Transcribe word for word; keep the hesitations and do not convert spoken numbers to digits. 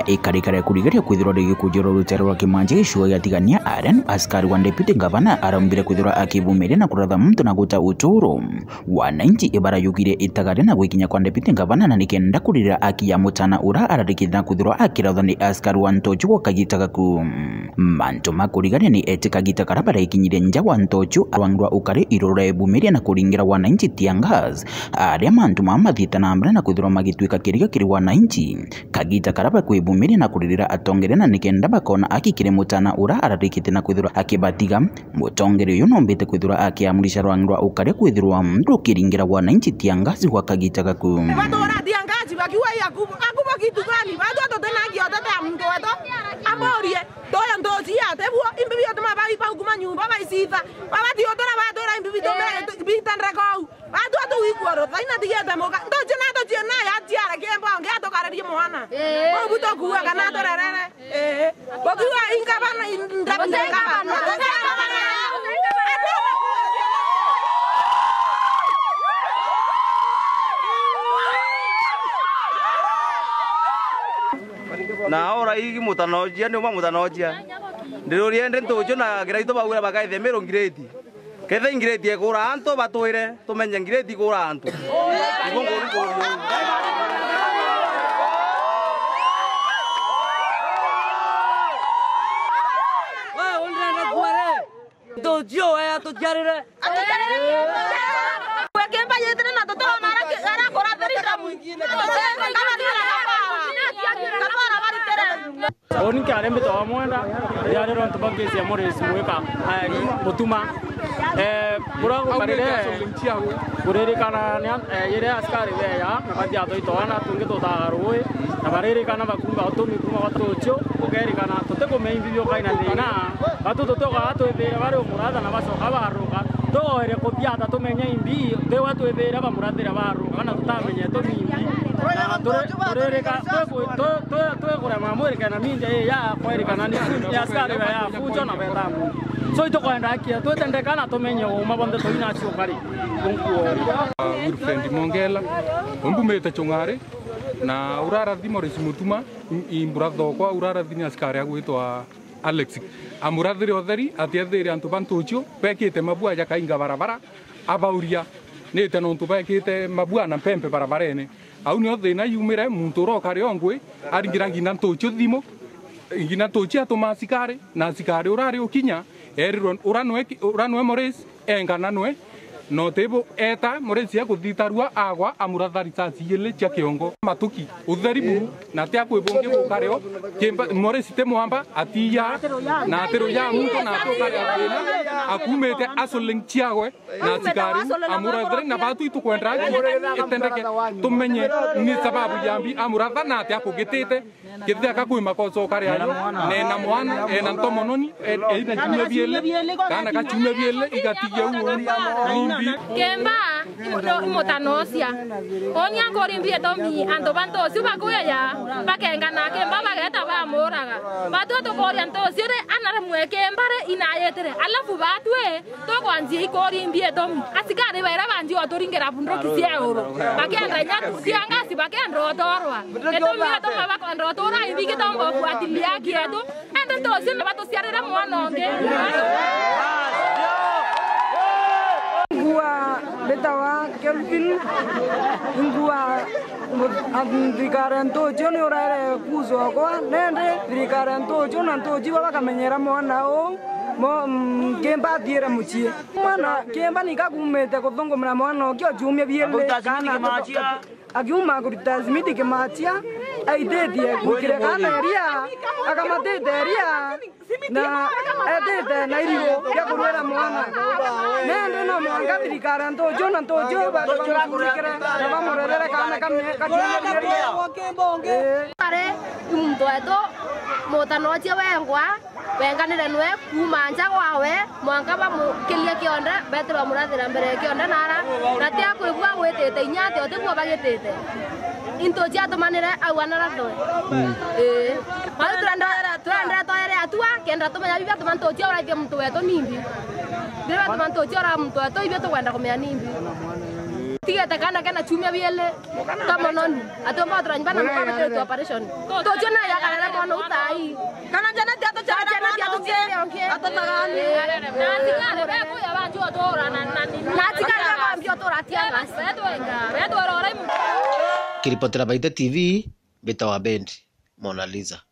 ikarikara kurigeria kwithirwa rigikujirwo rutero rwa kimanjeisho yatigania Aren askari wa deputy governor arambire kwithirwa akivumiria na kuratha mtu na guta uturo wananchi ibarayugire itagare na gwikinya kwa deputy governor na nikenda kurira aki ya mutana ura ararikithira kwithirwa akiratha ni askari wa ntoju kagitaga ku mantu makurigania ni etikagita karabara ikinyire nja wa ntoju arwangwa ukari irora ebumiria na kuringira wananchi tiangas aria mantu mamathita na amra na kwithirwa magitwika kiriga kiri wananchi kagita karaba kwibumiria na kuririra atongere na nikenda bakona akikire mutana ura ararikite na kwithirwa akibatiga mutongere uyu nombete kwithirwa akiamurisha rwangwa ukari kwithirwa mndu kiringira wananchi tiangazi kwa kagita gaku batora tiangazi bakiwa yakubu akuba kitu gani bado totena giotata mndu weto amorie doya ndozi ate buo imbibi otoma bagi pa kuma nyumba baisita babati otora batora imbibi tome bitan rekau bado atu ikworo taina tigeta moka ndoje na ndoje na ya tiara kembo nge atokarerie mwana bo buto kuwa kana torerere eh bakiwa inga bana ndabeka bana na ora igi mutanojia ni uma mutanojia ndiro riende ntojo na giraito bagura bakaithe mero ngireti kethe ngireti ekura anto batwire tumenye ngireti kura anto ibongo riko wa ondra kware ntojo aya to jarire wekemba yetre na toto mara ara kora terika mwingine Oni kare mbeto amwenda yare ron tubage sia mores mweka ai mutuma eh burago barire kurere kana nyan yere askari we ya nabadia to itona tunge to tagarwe na barire kana bakunga otomi kuma watocho ogeri kana tote ko mei video kaina ndina batu to toga to ebere bare omurada na baso abaruka to ere kopiata to menya imbi de watu ebere ba muradira baruka na tutamenye to imbi torere ka to to to to kora mamuri kana minje ya kweri kana ni ya askari ya fujo na betamu so ito kwenda kia to tende kana to menye o mabonde to ina sio kari kunkuo urfendi mongela ombumete chongare na urara dimore simutuma imburatho kwa urara dini askari agwitwa Alex amurathire otheri atiathire antu bantucho pekite mabua ya kainga barabara abauria nete no ntubekite mabua na pempe barabarene au ni thina yumire muntu rokare ongwe aringira ngina ntocho thimo ngina ntocho atoma sikare na sikare urare ukinya erirwo uranwe uranwe mores engana nwe no tebo eta mores ya kuthitarua agwa amurathari sasi yele cha kiongo matuki utheribu na tia kwibonge gukareo kemba mores te mwamba atiya na tero ya muntu na tokare akena akumete asoling chiagwe na sikari amurathari na batu itukwendra etendeke tumenye ni sababu yambi amuratha na tia kugitete kithia kakwima kozo kare ayo nena mwana ena ntomononi ena chume biele kana ka chume biele igatiye uo nimbi kemba imoto motanosia onya korimbi etomi ando banto suba kuya ya bakenga na kemba bageta ba moraga batu to korianto sire anare mwekembare inayetere alafu batwe to kwanzi korimbi etomi asikare baira banji otoringera bundo kisiero bakenda nyatu tiangasi bakenda otorwa etomi etomi bakenda otorwa ibike tombo fuatilia kieto ende to sire bato siarera mwanonge ngua betawa Kelvin ngua andikaranto joni orare kuzo kwa nende ndikaranto jona ntoji baba kamenyera mwana o mo kemba diera muchie mwana kemba nikakumete kothongo mna mwana kyo jumye biele kana akiuma kurita zimiti kemachia aidedie kukire kana ria akamatete ria na edete na iriwo ya kurwera mwana nende no mwanga ndikaranto jona ntojo ba kurikira na bamorere kana kamye kachuye wakembonge are mtu eto motanoje wengwa wenganire nwe kumanja wawe mwanga ba mukilie kionde betro murathira mbere kionde nara na tia kwigwa gwetete inyate otigwo bagetete into jato manere awanara to eh mali tranda tranda to ere atua kenda to manya bibia to manto tia ora mtu weto nimbi bibia to manto tia ora mtu weto ibia to kwenda komea nimbi tiga tekana kana chumia biele kama noni atomba tranyibana mukaba tetu operation to jona ya kana mono utai kana jana dia to jana jana dia to je atotagani natikale beko ya banjo tora na natikale ya banjo tora tianga seto enga beto ora. Kiripotera Baite T V, Beta wa Bendi, Mona Lisa.